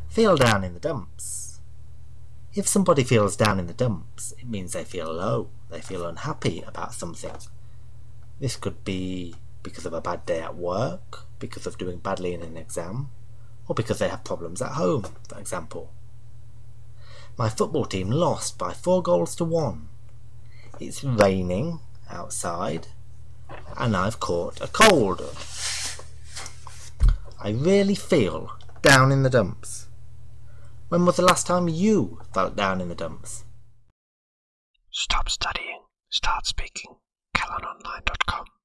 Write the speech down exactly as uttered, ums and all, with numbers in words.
Feel down in the dumps. If somebody feels down in the dumps, it means they feel low, they feel unhappy about something. This could be because of a bad day at work, because of doing badly in an exam, or because they have problems at home, for example. My football team lost by four goals to one. It's raining outside, and I've caught a cold. I really feel down in the dumps. When was the last time you felt down in the dumps? Stop studying, start speaking. Callan online dot com